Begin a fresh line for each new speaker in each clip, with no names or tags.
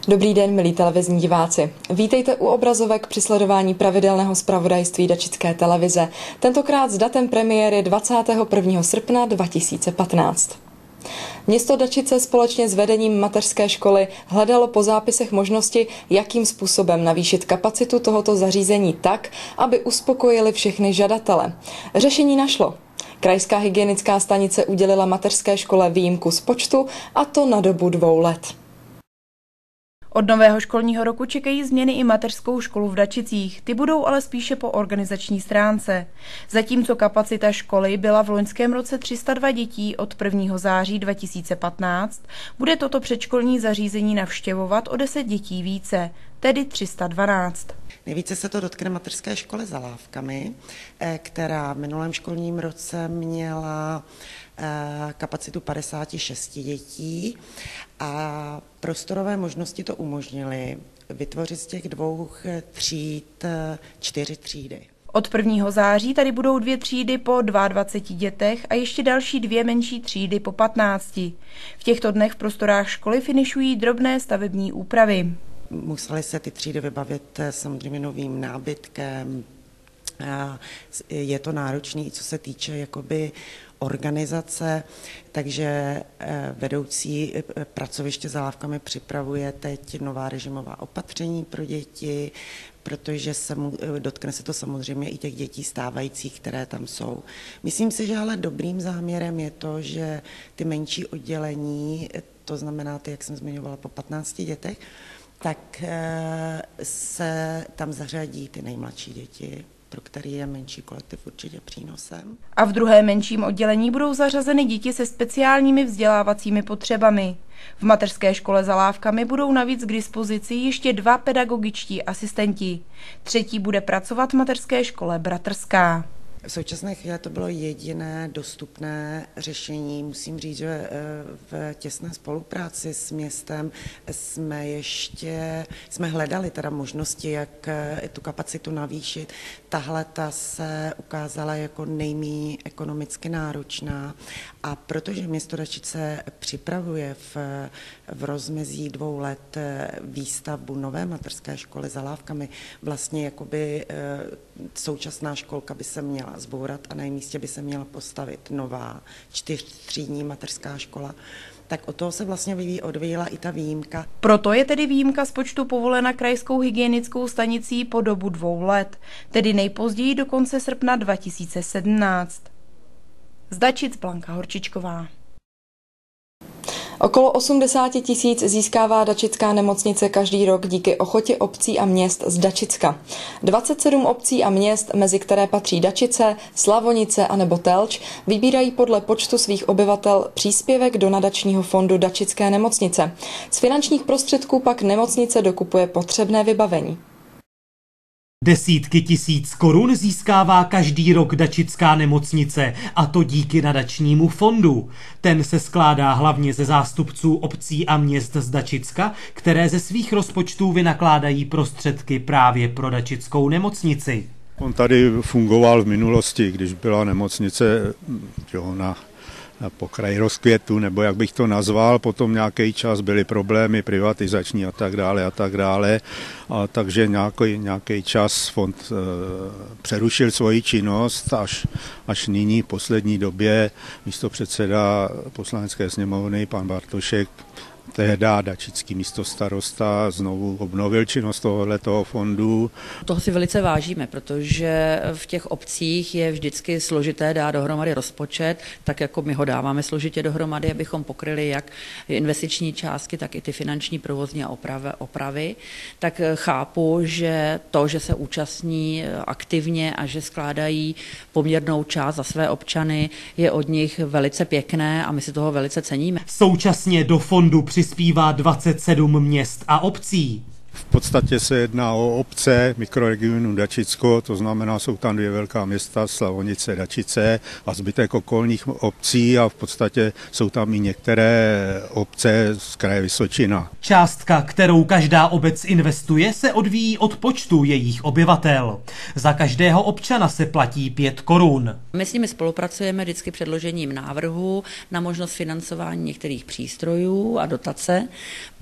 Dobrý den, milí televizní diváci. Vítejte u obrazovek při sledování pravidelného zpravodajství Dačické televize. Tentokrát s datem premiéry 21. srpna 2015. Město Dačice společně s vedením mateřské školy hledalo po zápisech možnosti, jakým způsobem navýšit kapacitu tohoto zařízení tak, aby uspokojili všechny žadatele. Řešení našlo. Krajská hygienická stanice udělila mateřské škole výjimku z počtu, a to na dobu 2 let.
Od nového školního roku čekají změny i mateřskou školu v Dačicích. Ty budou ale spíše po organizační stránce. Zatímco kapacita školy byla v loňském roce 302 dětí od 1. září 2015, bude toto předškolní zařízení navštěvovat o 10 dětí více, tedy 312.
Nejvíce se to dotkne mateřské školy za Lávkami, která v minulém školním roce měla kapacitu 56 dětí a prostorové možnosti to umožnily vytvořit z těch 2 tříd 4 třídy.
Od 1. září tady budou 2 třídy po 22 dětech a ještě další 2 menší třídy po 15. V těchto dnech v prostorách školy finišují drobné stavební úpravy.
Museli se ty třídy vybavit samozřejmě novým nábytkem. Je to náročné, co se týče jakoby organizace, takže vedoucí pracoviště za Lávkami připravuje teď nová režimová opatření pro děti, protože dotkne se to samozřejmě i těch dětí stávajících, které tam jsou. Myslím si, že ale dobrým záměrem je to, že ty menší oddělení, to znamená ty, jak jsem zmiňovala, po 15 dětech, tak se tam zařadí ty nejmladší děti, pro který je menší kolektiv určitě přínosem.
A v druhém menším oddělení budou zařazeny děti se speciálními vzdělávacími potřebami. V mateřské škole za Lávkami budou navíc k dispozici ještě 2 pedagogičtí asistenti. 3. bude pracovat v mateřské škole Bratrská.
V současné chvíli to bylo jediné dostupné řešení. Musím říct, že v těsné spolupráci s městem jsme hledali teda možnosti, jak tu kapacitu navýšit. Tahle ta se ukázala jako nejméně ekonomicky náročná, a protože město Dačice připravuje v rozmezí 2 let výstavbu nové mateřské školy za Lávkami, vlastně jakoby současná školka by se měla zbourat a na jejím místě by se měla postavit nová 4třídní mateřská škola, tak od toho se vlastně odvíjela i ta výjimka.
Proto je tedy výjimka z počtu povolena krajskou hygienickou stanicí po dobu 2 let, tedy nejpozději do konce srpna 2017. Z Dačic Blanka Horčičková.
Okolo 80 000 získává Dačická nemocnice každý rok díky ochotě obcí a měst z Dačicka. 27 obcí a měst, mezi které patří Dačice, Slavonice a nebo Telč, vybírají podle počtu svých obyvatel příspěvek do nadačního fondu Dačické nemocnice. Z finančních prostředků pak nemocnice dokupuje potřebné vybavení.
Desítky tisíc korun získává každý rok Dačická nemocnice, a to díky nadačnímu fondu. Ten se skládá hlavně ze zástupců obcí a měst z Dačicka, které ze svých rozpočtů vynakládají prostředky právě pro Dačickou nemocnici.
On tady fungoval v minulosti, když byla nemocnice na pokraji rozkvětu, nebo jak bych to nazval, potom nějaký čas byly problémy privatizační a tak dále. A takže nějaký čas fond přerušil svoji činnost, až nyní v poslední době místopředseda Poslanecké sněmovny pan Bartošek, tehdy dačický místostarosta, znovu obnovil činnost tohoto fondu.
Toho si velice vážíme, protože v těch obcích je vždycky složité dát dohromady rozpočet, tak jako my ho dáváme složitě dohromady, abychom pokryli jak investiční částky, tak i ty finanční provozní a opravy. Tak chápu, že to, že se účastní aktivně a že skládají poměrnou část za své občany, je od nich velice pěkné a my si toho velice ceníme.
Současně do fondu přispívá 27 měst a obcí.
V podstatě se jedná o obce mikroregionu Dačicko, to znamená, jsou tam 2 velká města, Slavonice, Dačice a zbytek okolních obcí, a v podstatě jsou tam i některé obce z kraje Vysočina.
Částka, kterou každá obec investuje, se odvíjí od počtu jejich obyvatel. Za každého občana se platí 5 korun.
My s nimi spolupracujeme vždycky předložením návrhu na možnost financování některých přístrojů a dotace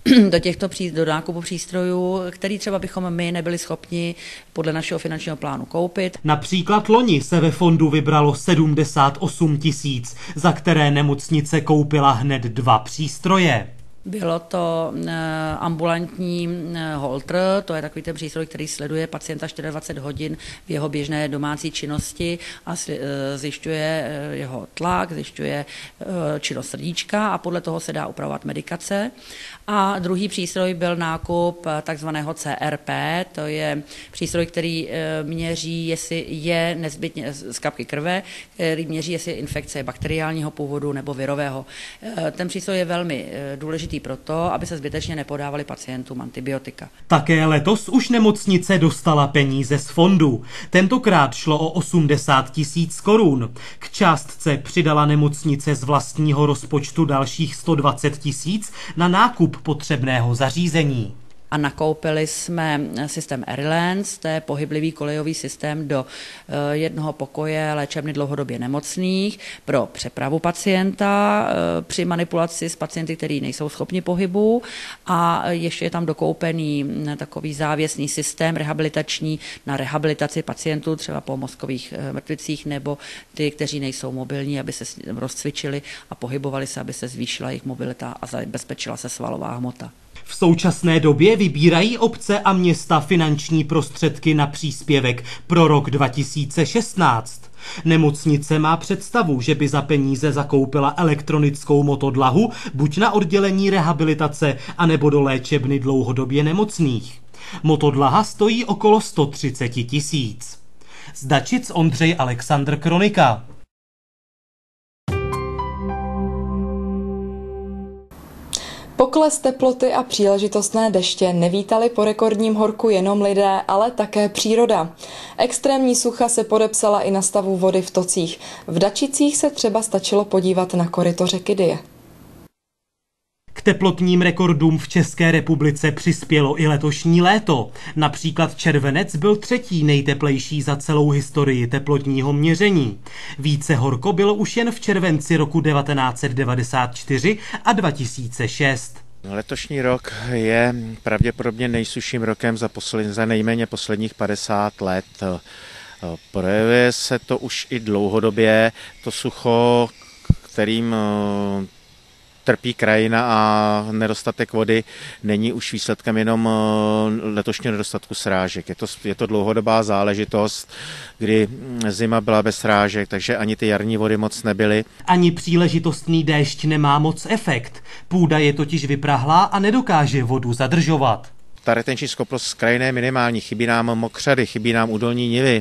do nákupu přístrojů, který třeba bychom my nebyli schopni podle našeho finančního plánu koupit.
Například loni se ve fondu vybralo 78 000, za které nemocnice koupila hned 2 přístroje.
Bylo to ambulantní Holter, to je takový ten přístroj, který sleduje pacienta 24 hodin v jeho běžné domácí činnosti a zjišťuje jeho tlak, zjišťuje činnost srdíčka a podle toho se dá upravovat medikace. A druhý přístroj byl nákup takzvaného CRP, to je přístroj, který měří, jestli je nezbytně z kapky krve, který měří, jestli je infekce bakteriálního původu nebo virového. Ten přístroj je velmi důležitý proto, aby se zbytečně nepodávali pacientům antibiotika.
Také letos už nemocnice dostala peníze z fondu. Tentokrát šlo o 80 000 korun. K částce přidala nemocnice z vlastního rozpočtu dalších 120 000 na nákup potřebného zařízení.
A nakoupili jsme systém Airlands, to je pohyblivý kolejový systém do jednoho pokoje léčebny dlouhodobě nemocných pro přepravu pacienta při manipulaci s pacienty, kteří nejsou schopni pohybu, a ještě je tam dokoupený takový závěsný systém rehabilitační na rehabilitaci pacientů třeba po mozkových mrtvicích nebo ty, kteří nejsou mobilní, aby se rozcvičili a pohybovali se, aby se zvýšila jejich mobilita a zabezpečila se svalová hmota.
V současné době vybírají obce a města finanční prostředky na příspěvek pro rok 2016. Nemocnice má představu, že by za peníze zakoupila elektronickou motodlahu buď na oddělení rehabilitace, anebo do léčebny dlouhodobě nemocných. Motodlaha stojí okolo 130 000. Z Dačic Ondřej Alexandr, Kronika.
Pokles teploty a příležitostné deště nevítali po rekordním horku jenom lidé, ale také příroda. Extrémní sucha se podepsala i na stavu vody v tocích. V Dačicích se třeba stačilo podívat na koryto řeky Dyje.
K teplotním rekordům v České republice přispělo i letošní léto. Například červenec byl 3. nejteplejší za celou historii teplotního měření. Více horko bylo už jen v červenci roku 1994 a 2006.
Letošní rok je pravděpodobně nejsušším rokem za nejméně posledních 50 let. Projevuje se to už i dlouhodobě, to sucho, kterým trpí krajina a nedostatek vody není už výsledkem jenom letošního nedostatku srážek. Je to dlouhodobá záležitost, kdy zima byla bez srážek, takže ani ty jarní vody moc nebyly.
Ani příležitostný déšť nemá moc efekt. Půda je totiž vyprahlá a nedokáže vodu zadržovat.
Ta retenční schopnost krajiny je minimální, chybí nám mokřady, chybí nám údolní nivy,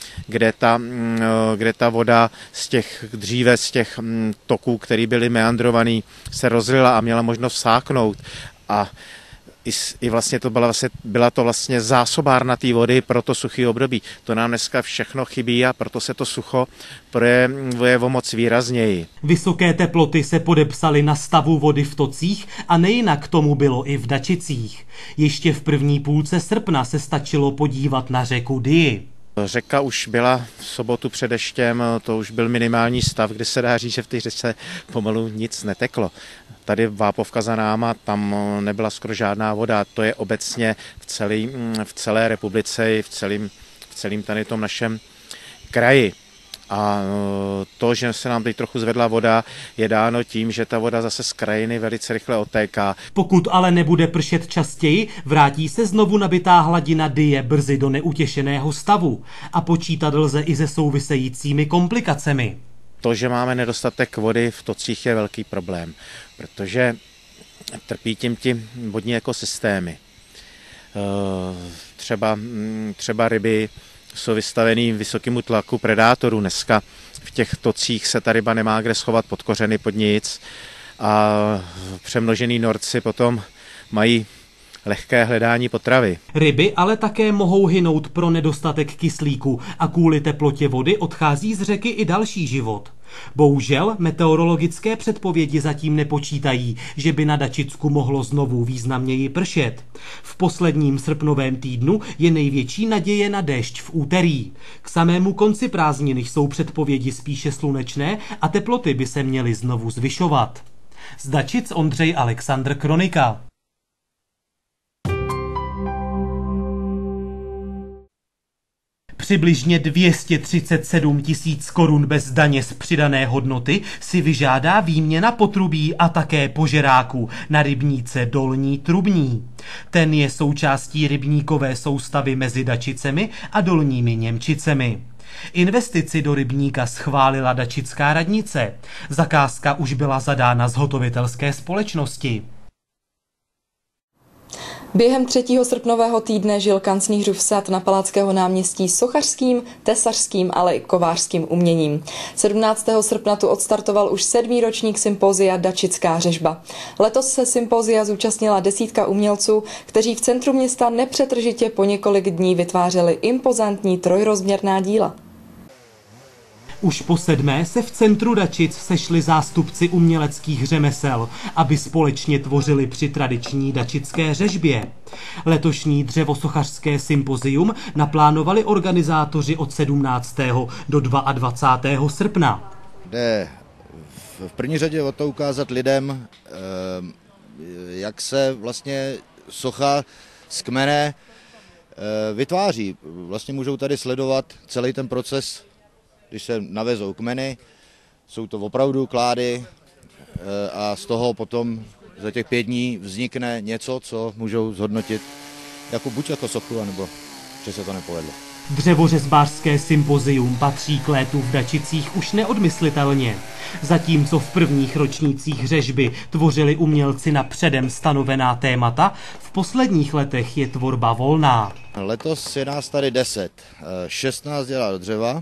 kde ta voda dříve z těch toků, které byly meandrovaný, se rozlila a měla možnost vsáknout. A i vlastně byla to vlastně zásobárna té vody pro to suchý období. To nám dneska všechno chybí a proto se to sucho projevuje o moc výrazněji.
Vysoké teploty se podepsaly na stavu vody v tocích a nejinak tomu bylo i v Dačicích. Ještě v první půlce srpna se stačilo podívat na řeku Dyji.
Řeka už byla v sobotu před deštěm, to už byl minimální stav, kdy se dá říct, že v té řece pomalu nic neteklo. Tady Vápovka za náma, tam nebyla skoro žádná voda, to je obecně v celé republice i v celém tady tom našem kraji. A to, že se nám teď trochu zvedla voda, je dáno tím, že ta voda zase z krajiny velice rychle odtéká.
Pokud ale nebude pršet častěji, vrátí se znovu nabitá hladina Dyje brzy do neutěšeného stavu a počítat lze i se souvisejícími komplikacemi.
To, že máme nedostatek vody v tocích, je velký problém, protože trpí tím ti vodní ekosystémy. Třeba ryby jsou vystavený vysokému tlaku predátorů. Dneska v těch tocích se ta ryba nemá kde schovat pod kořeny, pod nic a přemnožený norci potom mají lehké hledání potravy.
Ryby ale také mohou hynout pro nedostatek kyslíku a kvůli teplotě vody odchází z řeky i další život. Bohužel meteorologické předpovědi zatím nepočítají, že by na Dačicku mohlo znovu významněji pršet. V posledním srpnovém týdnu je největší naděje na déšť v úterý. K samému konci prázdnin jsou předpovědi spíše slunečné a teploty by se měly znovu zvyšovat. Z Dačic Ondřej Alexandr, Kronika. Přibližně 237 000 korun bez daně z přidané hodnoty si vyžádá výměna potrubí a také požeráku na rybníce Dolní Trubní. Ten je součástí rybníkové soustavy mezi Dačicemi a Dolními Němčicemi. Investici do rybníka schválila dačická radnice. Zakázka už byla zadána zhotovitelské společnosti.
Během 3. srpnového týdne žil kanclířův sad na Palackého náměstí sochařským, tesařským, ale i kovářským uměním. 17. srpna tu odstartoval už 7. ročník sympózia Dačická řežba. Letos se sympózia zúčastnila 10 umělců, kteří v centru města nepřetržitě po několik dní vytvářeli impozantní trojrozměrná díla.
Už po 7. se v centru Dačic sešli zástupci uměleckých řemesel, aby společně tvořili při tradiční dačické řežbě. Letošní dřevosochařské sympozium naplánovali organizátoři od 17. do 22. srpna.
Jde v první řadě o to ukázat lidem, jak se vlastně socha z kmene vytváří. Vlastně můžou tady sledovat celý ten proces, když se navezou kmeny, jsou to opravdu klády a z toho potom za těch 5 dní vznikne něco, co můžou zhodnotit buď jako sochu, nebo že se to nepovedlo.
Dřevořezbářské sympozium patří k létu v Dačicích už neodmyslitelně. Zatímco v prvních ročnících řežby tvořili umělci na předem stanovená témata, v posledních letech je tvorba volná.
Letos je nás tady 10. 16 dělá do dřeva,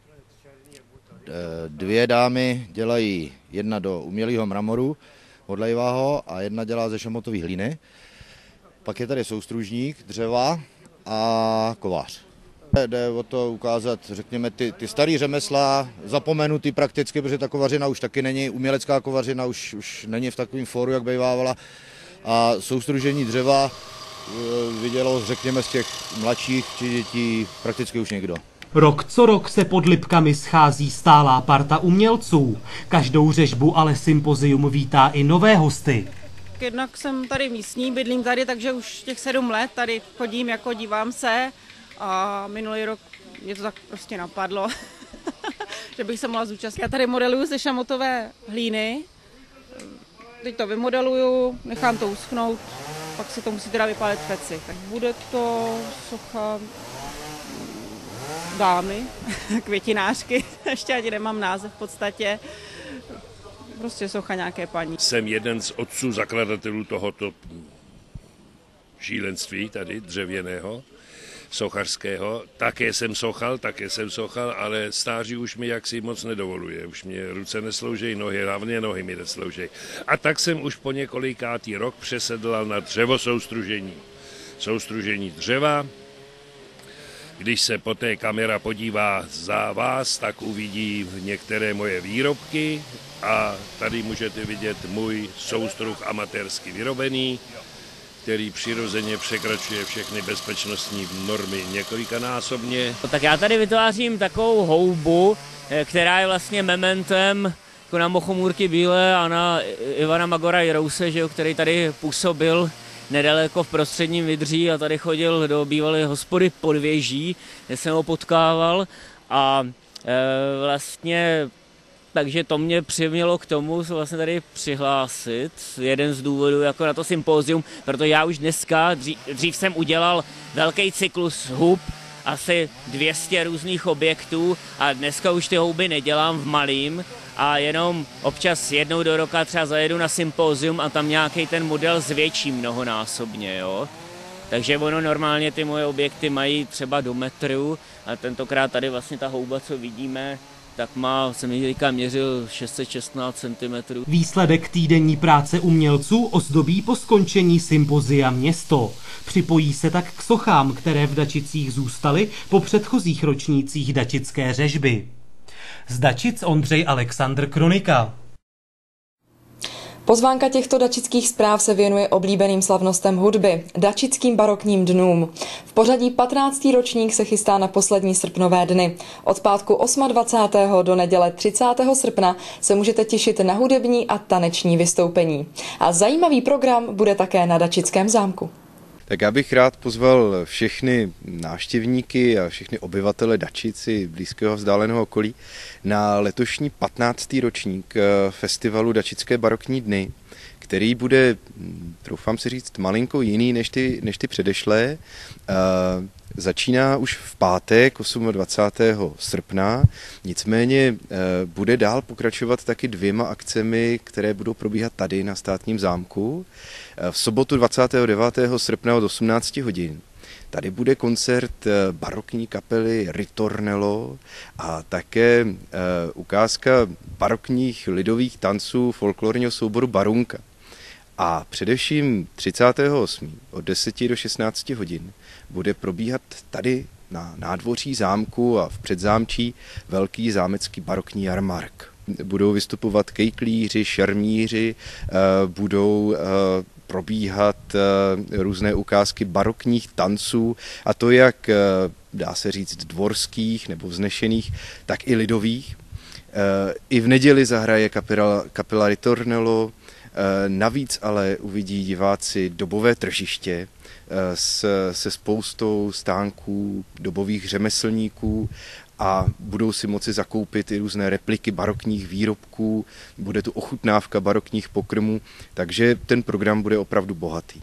2 dámy dělají, jedna do umělého mramoru, odlejvá a jedna dělá ze šamotové hlíny. Pak je tady soustružník, dřeva a kovář. Jde o to ukázat, řekněme, ty starý řemesla, zapomenutý prakticky, protože ta kovařina už taky není, umělecká kovařina už není v takovém fóru, jak bývávala. A soustružení dřeva vidělo, řekněme, z těch mladších či dětí prakticky už někdo.
Rok co rok se pod Lipkami schází stálá parta umělců. Každou řežbu ale sympozium vítá i nové hosty.
Jednak jsem tady místní, bydlím tady, takže už těch 7 let tady chodím, dívám se a minulý rok mě to tak prostě napadlo, že bych se mohla zúčastnit. Já tady modeluju ze šamotové hlíny, teď to vymodeluju, nechám to uschnout, pak se to musí teda vypálit v peci. Tak bude to socha dámy, květinářky, ještě ani nemám název v podstatě, prostě socha nějaké paní. Jsem jeden z otců zakladatelů tohoto šílenství tady dřevěného, sochařského. Také jsem sochal, ale stáří už mi jaksi moc nedovoluje. Už mě ruce neslouží, nohy, hlavně nohy mi neslouží. A tak jsem už po několikátý rok přesedlal na dřevosoustružení. Soustružení dřeva. Když se poté kamera podívá za vás, tak uvidí některé moje výrobky a tady můžete vidět můj soustruh amatérsky vyrobený, který přirozeně překračuje všechny bezpečnostní normy několikanásobně.
Tak já tady vytvářím takovou houbu, která je vlastně mementem jako na Mochomůrky Bílé a na Ivana Magora Jirouse, který tady působil nedaleko v Prostředním Vydří a tady chodil do bývalé hospody Podvěží, kde jsem ho potkával a vlastně takže to mě přimělo k tomu se vlastně tady přihlásit. Jeden z důvodů jako na to sympózium, protože já už dneska, dřív jsem udělal velký cyklus hub, asi 200 různých objektů a dneska už ty houby nedělám v malým a jenom občas jednou do roka třeba zajedu na sympózium a tam nějaký ten model zvětší mnohonásobně, jo. Takže ono normálně ty moje objekty mají třeba do metru a tentokrát tady vlastně ta houba, co vidíme, tak jsem teďka měřil 616 cm.
Výsledek týdenní práce umělců ozdobí po skončení sympozia město. Připojí se tak k sochám, které v Dačicích zůstaly po předchozích ročnících dačické řežby. Z Dačic Ondřej Alexandr, Kronika.
Pozvánka těchto dačických zpráv se věnuje oblíbeným slavnostem hudby, dačickým barokním dnům. V pořadí 15. ročník se chystá na poslední srpnové dny. Od pátku 28. do neděle 30. srpna se můžete těšit na hudební a taneční vystoupení. A zajímavý program bude také na Dačickém zámku.
Tak já bych rád pozval všechny návštěvníky a všechny obyvatele Dačic i blízkého vzdáleného okolí na letošní 15. ročník festivalu Dačické barokní dny, který bude, troufám si říct, malinko jiný než ty předešlé. Začíná už v pátek 28. srpna, nicméně bude dál pokračovat taky 2 akcemi, které budou probíhat tady na Státním zámku. V sobotu 29. srpna od 18 hodin. Tady bude koncert barokní kapely Ritornello a také ukázka barokních lidových tanců folklorního souboru Barunka. A především 38. od 10 do 16 hodin bude probíhat tady na nádvoří zámku a v předzámčí velký zámecký barokní jarmark. Budou vystupovat kejklíři, šermíři, budou probíhat různé ukázky barokních tanců, a to jak, dá se říct, dvorských nebo vznešených, tak i lidových. I v neděli zahraje kapela Ritornello. Navíc ale uvidí diváci dobové tržiště se spoustou stánků dobových řemeslníků a budou si moci zakoupit i různé repliky barokních výrobků, bude tu ochutnávka barokních pokrmů, takže ten program bude opravdu bohatý.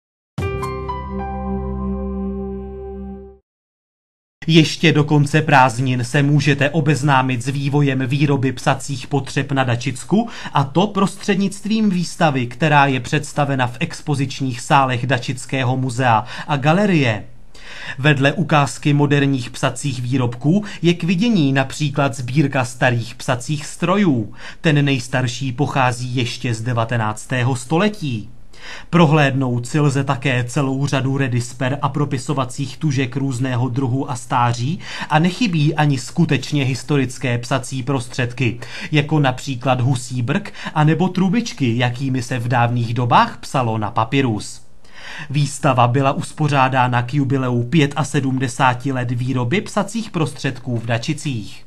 Ještě do konce prázdnin se můžete obeznámit s vývojem výroby psacích potřeb na Dačicku, a to prostřednictvím výstavy, která je představena v expozičních sálech Dačického muzea a galerie. Vedle ukázky moderních psacích výrobků je k vidění například sbírka starých psacích strojů. Ten nejstarší pochází ještě z 19. století. Prohlédnout si lze také celou řadu redisper a propisovacích tužek různého druhu a stáří a nechybí ani skutečně historické psací prostředky, jako například husí brk anebo trubičky, jakými se v dávných dobách psalo na papyrus. Výstava byla uspořádána k jubileu 75 let výroby psacích prostředků v Dačicích.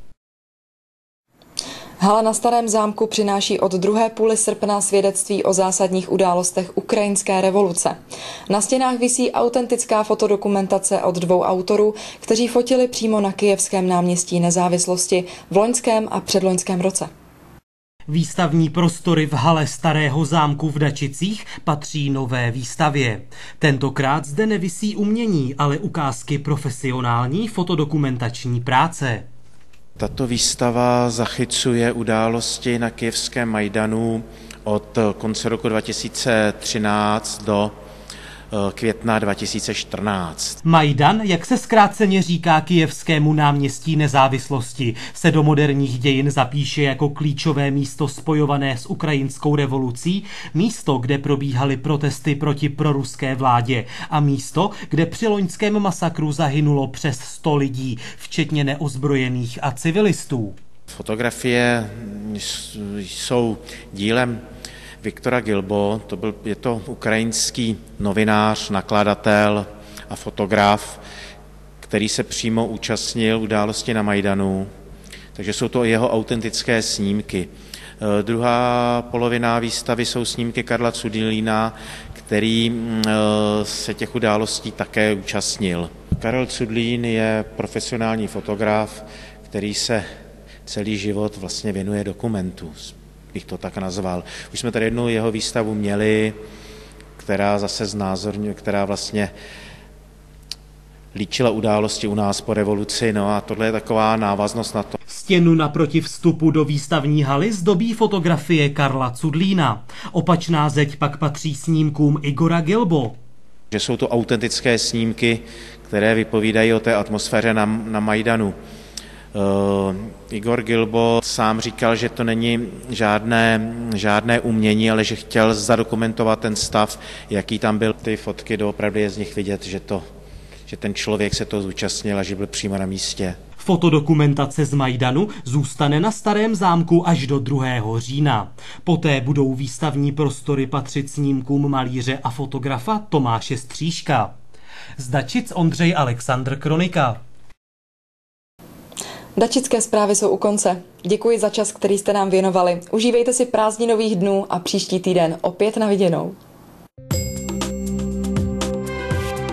Hala na Starém zámku přináší od druhé půli srpna svědectví o zásadních událostech ukrajinské revoluce. Na stěnách visí autentická fotodokumentace od 2 autorů, kteří fotili přímo na Kyjevském náměstí Nezávislosti v loňském a předloňském roce.
Výstavní prostory v hale Starého zámku v Dačicích patří nové výstavě. Tentokrát zde nevisí umění, ale ukázky profesionální fotodokumentační práce.
Tato výstava zachycuje události na kyjevském Majdanu od konce roku 2013 do května 2014.
Majdan, jak se zkráceně říká Kyjevskému náměstí Nezávislosti, se do moderních dějin zapíše jako klíčové místo spojované s ukrajinskou revolucí, místo, kde probíhaly protesty proti proruské vládě a místo, kde při loňském masakru zahynulo přes 100 lidí, včetně neozbrojených a civilistů.
Fotografie jsou dílem Viktora Gilbo, je to ukrajinský novinář, nakladatel a fotograf, který se přímo účastnil události na Majdanu, takže jsou to jeho autentické snímky. Druhá polovina výstavy jsou snímky Karla Cudlína, který se těch událostí také účastnil. Karel Cudlín je profesionální fotograf, který se celý život vlastně věnuje dokumentu, bych to tak nazval. Už jsme tady jednou jeho výstavu měli, která zase znázorňuje, která vlastně líčila události u nás po revoluci, no a tohle je taková návaznost na to.
Stěnu naproti vstupu do výstavní haly zdobí fotografie Karla Cudlína. Opačná zeď pak patří snímkům Igora Gilbo.
Že jsou to autentické snímky, které vypovídají o té atmosféře na Majdanu. Igor Gilbo sám říkal, že to není žádné umění, ale že chtěl zadokumentovat ten stav, jaký tam byl. Ty fotky doopravdy je z nich vidět, že ten člověk se to zúčastnil a že byl přímo na místě.
Fotodokumentace z Majdanu zůstane na Starém zámku až do 2. října. Poté budou výstavní prostory patřit snímkům malíře a fotografa Tomáše Stříška. Z Dačic Ondřej Alexandr, Kronika.
Dačické zprávy jsou u konce. Děkuji za čas, který jste nám věnovali. Užívejte si prázdninových dnů a příští týden opět na viděnou.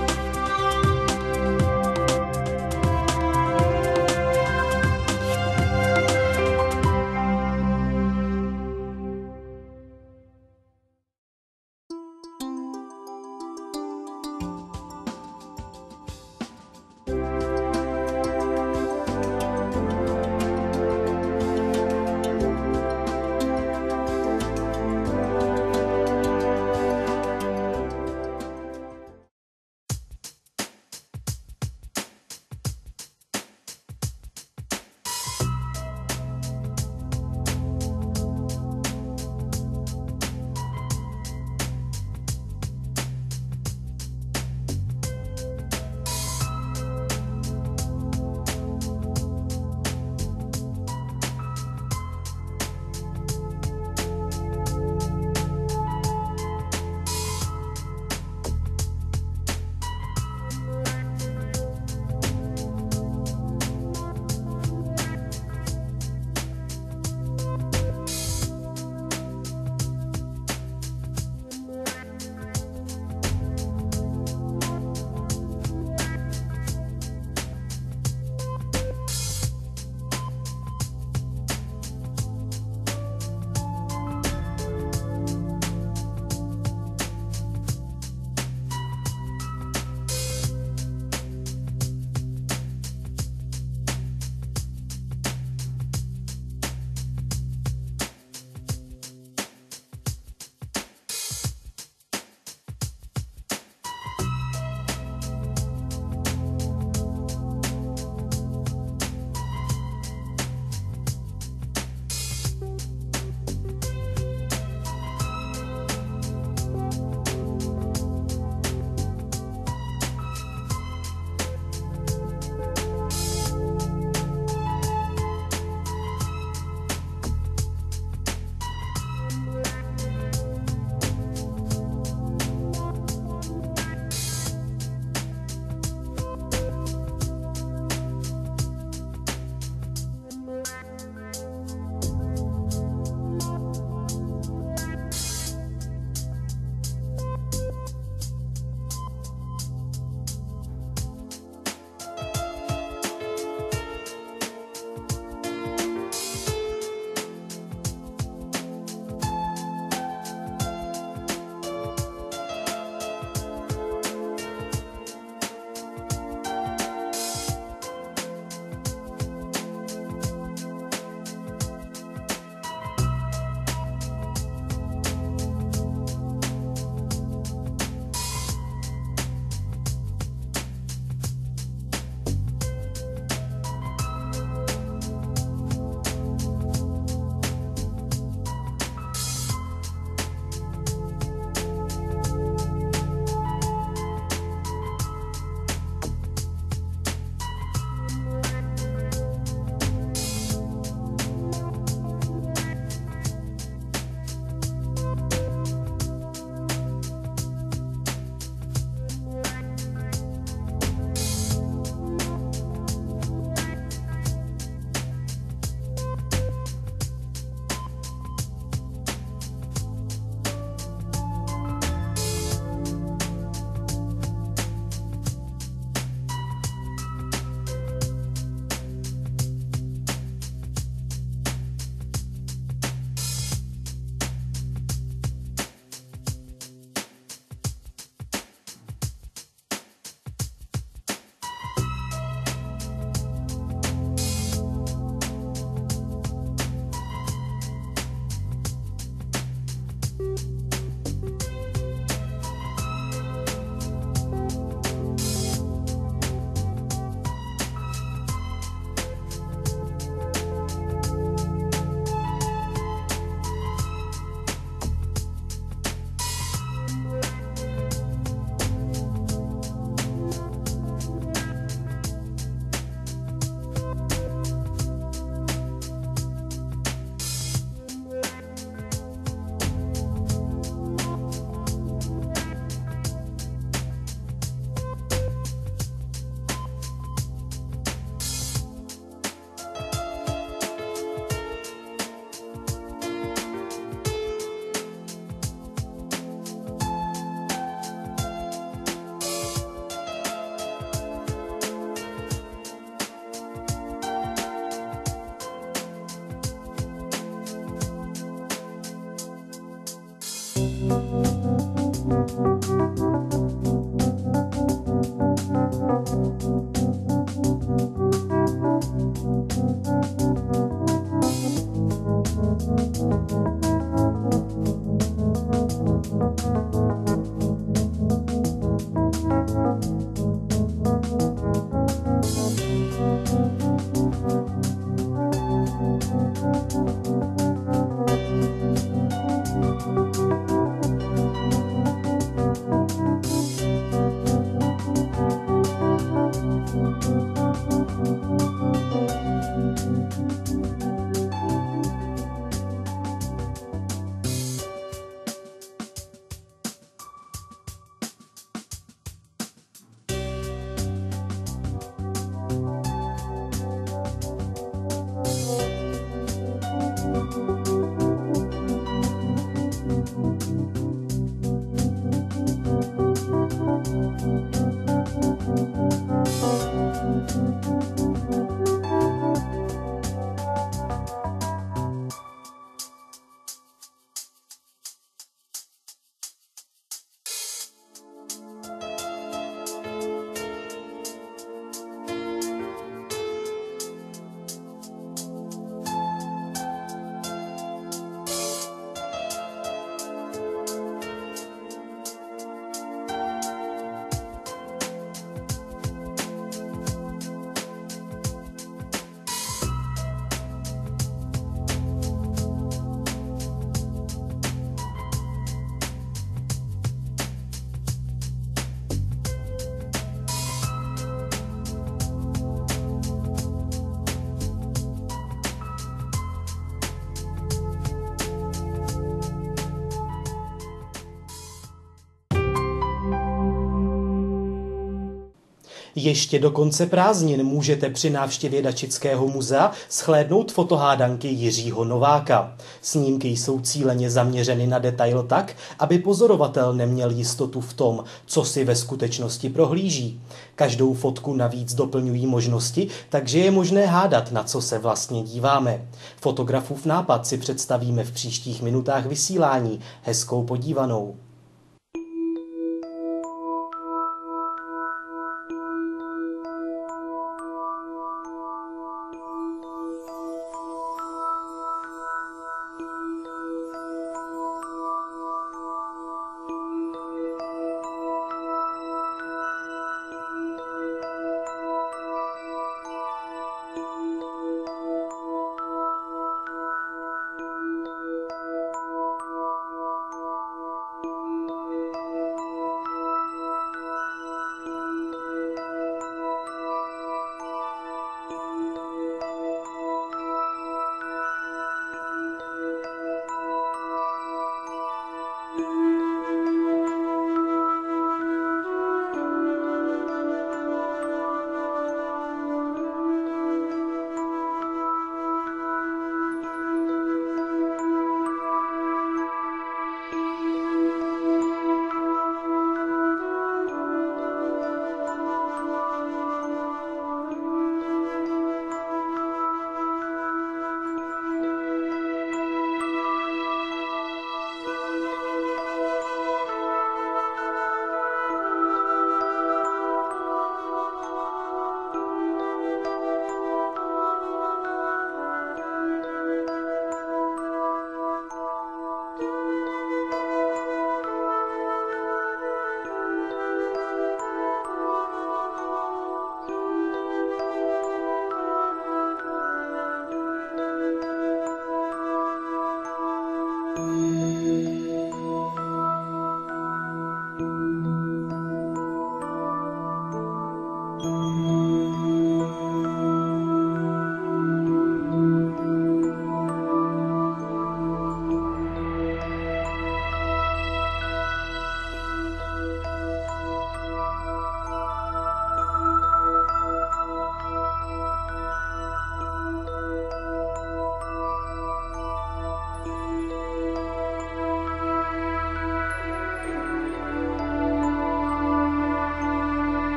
Ještě do konce prázdnin můžete při návštěvě Dačického muzea shlédnout fotohádanky Jiřího Nováka. Snímky jsou cíleně zaměřeny na detail tak, aby pozorovatel neměl jistotu v tom, co si ve skutečnosti prohlíží. Každou fotku navíc doplňují možnosti, takže je možné hádat, na co se vlastně díváme. Fotografův nápad si představíme v příštích minutách vysílání. Hezkou podívanou.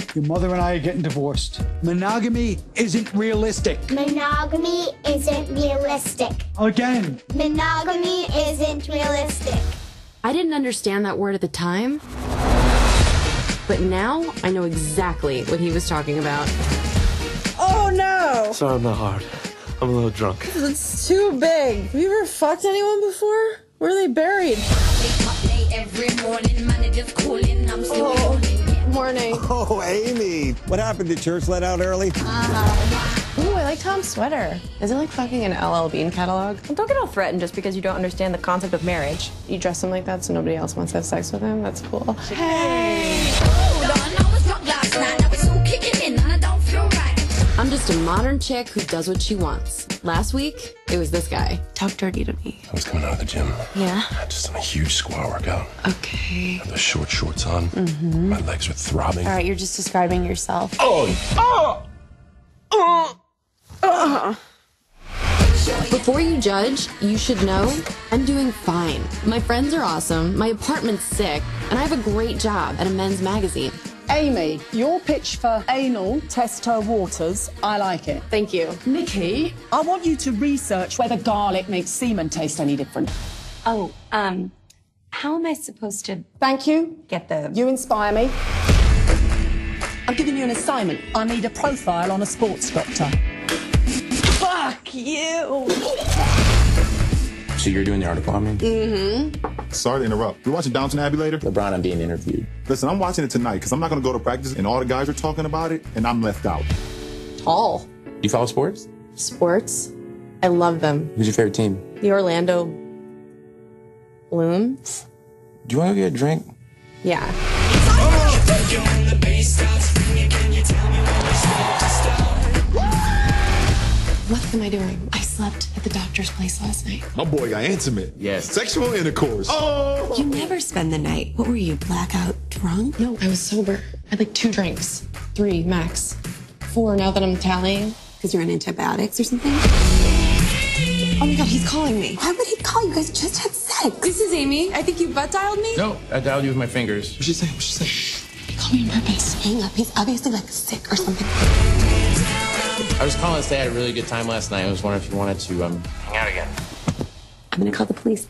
Your mother and I are getting divorced. Monogamy isn't realistic.
Monogamy isn't realistic.
Again.
Monogamy isn't realistic.
I didn't understand that word at the time, but now I know exactly what he was talking about.
Oh no!
Sorry, I'm not hard. I'm a little drunk.
It's too big. Have you ever fucked anyone before? Where are they buried? Morning.
Oh, Amy. What happened? Did church let out early?
Ooh, I like Tom's sweater. Is it like fucking an LL Bean catalog? Well, don't get all threatened just because you don't understand the concept of marriage. You dress him like that so nobody else wants to have sex with him? That's cool.
Hey! I'm just a modern chick who does what she wants. Last week, it was this guy. Talk dirty to me.
I was coming out of the gym.
Yeah?
Just done a huge squat workout.
Okay.
Had the short shorts on. Mm-hmm. My legs were throbbing.
All right, you're just describing yourself. Before you judge, you should know I'm doing fine. My friends are awesome, my apartment's sick, and I have a great job at a men's magazine.
Amy, your pitch for anal test her waters, I like it.
Thank you.
Nikki, I want you to research whether garlic makes semen taste any different.
Oh, how am I supposed to...
Thank you.
Get the...
You inspire me. I'm giving you an assignment. I need a profile on a sports doctor.
Fuck you!
So you're doing the article on me?
Mm-hmm.
Sorry to interrupt. You're watching Downton Abbey later?
LeBron, I'm being interviewed.
Listen, I'm watching it tonight because I'm not going to go to practice and all the guys are talking about it and I'm left out.
Tall.
Do you follow sports?
Sports? I love them.
Who's your favorite team?
The Orlando Blooms?
Do you want to get a drink?
Yeah. What am I doing? I slept at the doctor's place last night.
My boy got intimate.
Yes.
Sexual intercourse. Oh!
You never spend the night. What were you, blackout drunk? No, I was sober. I had like 2 drinks. 3 max. 4 now that I'm tallying. Because you're on antibiotics or something? Oh my God, he's calling me. Why would he call? You guys just had sex. This is Amy. I think you butt dialed me.
No, I dialed you with my fingers.
What'd she say? What'd she say?
He called me on purpose. Hang up. He's obviously like sick or something.
I was calling to say I had a really good time last night. I was wondering if you wanted to hang out again.
I'm gonna call the police.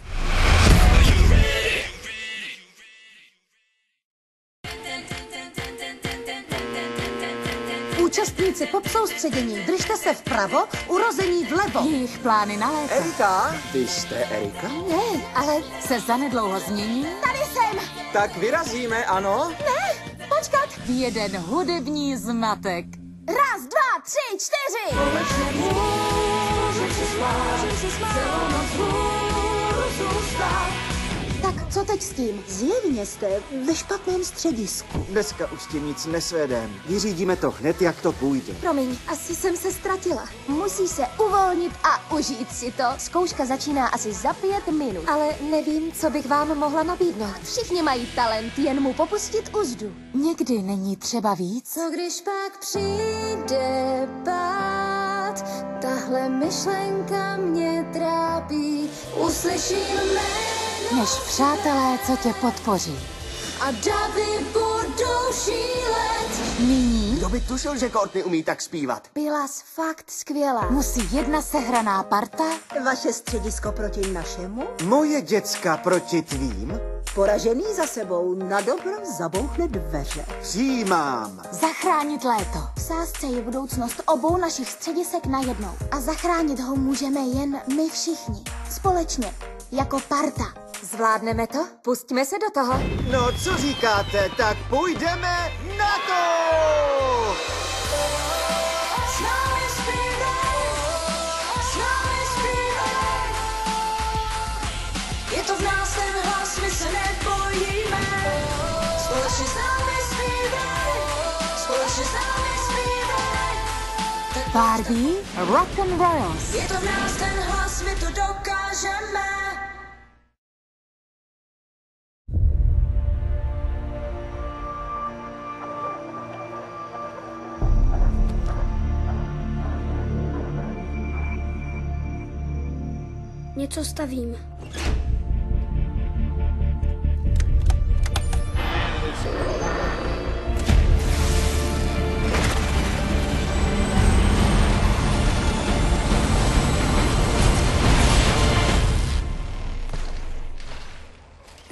Účastníci pop-soustředění, držte se vpravo, urození vlevo. Jejich plány na léto.
Erika, ty jste Erika?
Ne, ale se zanedlouho změní. Tady jsem!
Tak vyrazíme, ano?
Ne, počkat. V jeden hudební zmatek. 1, 2, 3, 4. Tak co teď s tím? Zjevně jste ve špatném středisku.
Dneska už s tím nic nesvedem. Vyřídíme to hned, jak to půjde.
Promiň, asi jsem se ztratila. Musí se uvolnit a užít si to. Zkouška začíná asi za 5 minut. Ale nevím, co bych vám mohla nabídnout. Všichni mají talent, jen mu popustit uzdu. Někdy není třeba víc. Co když pak přijde pád? Tahle myšlenka mě trápí. Uslyším jméno než přátelé, co tě podpoří. A davy budou šílet. Nyní
Kdo by tušil, že Courtney umí tak zpívat?
byla fakt skvělá. Musí jedna sehraná parta. Vaše středisko proti našemu?
Moje děcka proti tvým?
Poražený za sebou na dobro zabouchne dveře.
Přijímám.
Zachránit léto. V sázce je budoucnost obou našich středisek najednou. A zachránit ho můžeme jen my všichni. Společně. Jako parta. Zvládneme to? Pustíme se do toho.
No, co říkáte? Tak půjdeme na to!
Je to v nás ten hlas, my se nebojíme. Společně s námi zpívaj. Společně s námi zpívaj. Barbie, Rock and Royals. Je to v nás ten hlas, my to dokážeme.
Něco stavím.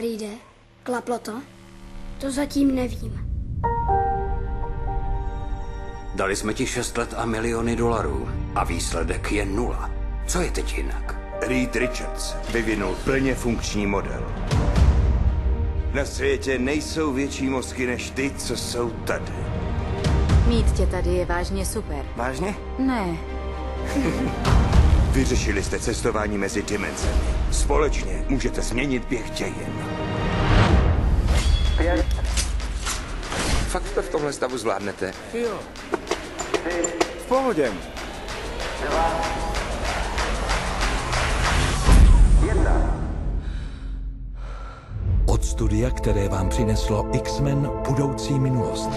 jde? Klaplo to? To zatím nevím.
Dali jsme ti 6 let a miliony dolarů a výsledek je 0. Co je teď jinak?
Reed Richards vyvinul plně funkční model. Na světě nejsou větší mozky než ty, co jsou tady.
Mít tě tady je vážně super.
Vážně?
Ne.
Vyřešili jste cestování mezi dimenzemi. Společně můžete změnit běh dějin.
Fakt to v tomhle stavu zvládnete?
Jo. V pohodě.
1. Od studia, které vám přineslo X-Men budoucí minulost.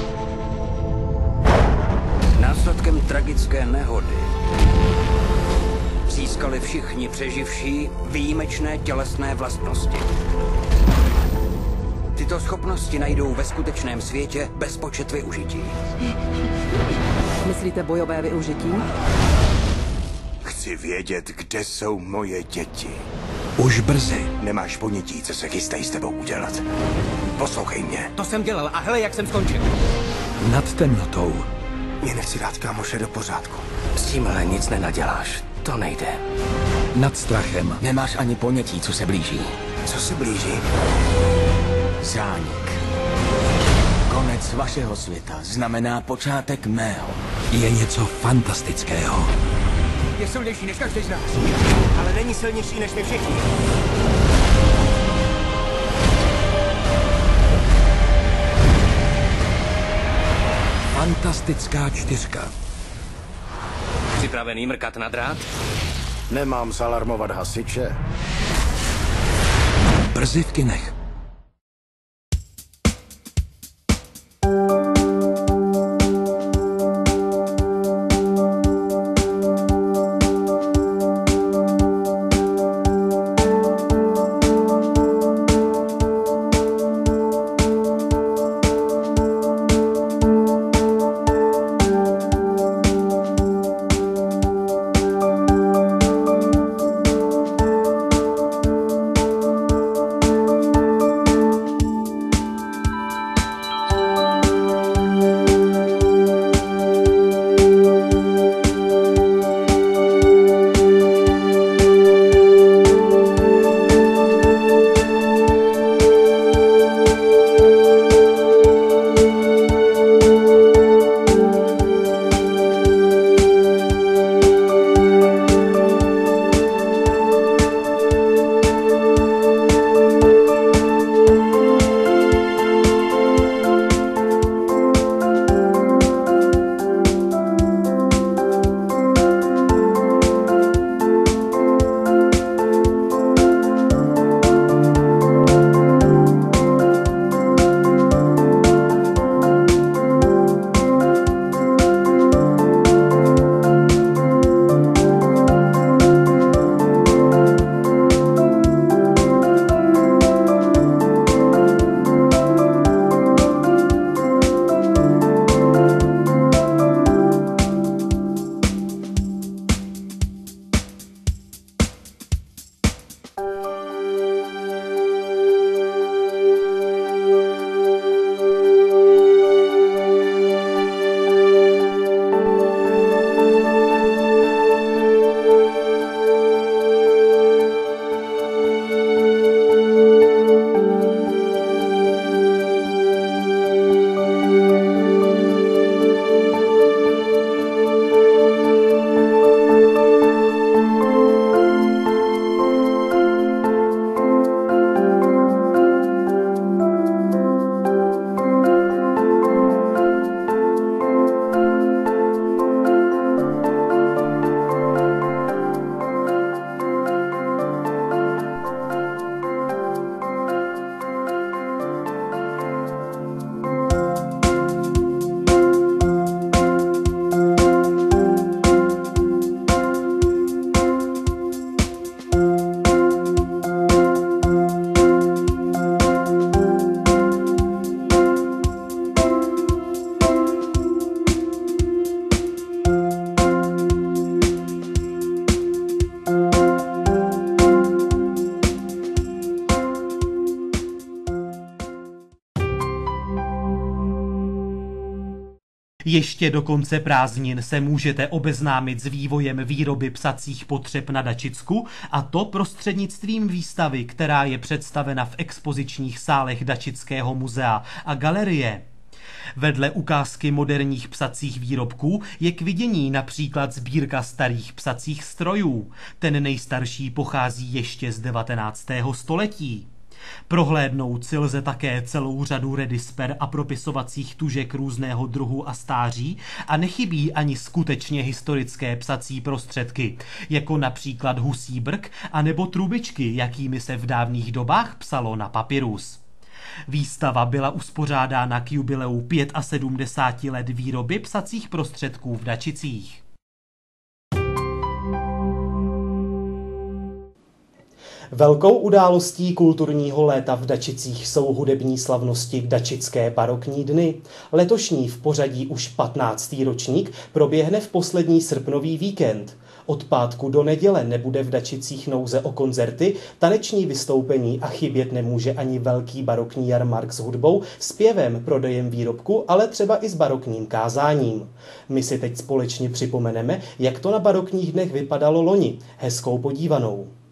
Následkem tragické nehody získali všichni přeživší výjimečné tělesné vlastnosti. Tyto schopnosti najdou ve skutečném světě bezpočet využití.
Myslíte bojové využití?
Chci vědět, kde jsou moje děti.
Už brzy.
Nemáš ponětí, co se chystají s tebou udělat. Poslouchej mě.
To jsem dělal a hele, jak jsem skončil.
Nad temnotou.
Mě nechci dát kámoše do pořádku.
S tímhle nic nenaděláš. To nejde.
Nad strachem.
Nemáš ani ponětí, co se blíží.
Co se blíží?
Zánik. Konec vašeho světa znamená počátek mého.
Je něco fantastického.
Je silnější než každý z nás, ale není silnější než my všichni.
Fantastická 4.
Připravený mrkat na drát?
Nemám zalarmovat hasiče.
Brzy v kinech.
Ještě do konce prázdnin se můžete obeznámit s vývojem výroby psacích potřeb na Dačicku, a to prostřednictvím výstavy, která je představena v expozičních sálech Dačického muzea a galerie. Vedle ukázky moderních psacích výrobků je k vidění například sbírka starých psacích strojů. Ten nejstarší pochází ještě z 19. století. Prohlédnout si lze také celou řadu redisper a propisovacích tužek různého druhu a stáří a nechybí ani skutečně historické psací prostředky, jako například husí brk anebo trubičky, jakými se v dávných dobách psalo na papyrus. Výstava byla uspořádána k jubileu 75 let výroby psacích prostředků v Dačicích. Velkou událostí kulturního léta v Dačicích jsou hudební slavnosti Dačické barokní dny. Letošní v pořadí už 15. ročník proběhne v poslední srpnový víkend. Od pátku do neděle nebude v Dačicích nouze o koncerty, taneční vystoupení a chybět nemůže ani velký barokní jarmark s hudbou, zpěvem, prodejem výrobku, ale třeba i s barokním kázáním. My si teď společně připomeneme, jak to na barokních dnech vypadalo loni. Hezkou podívanou.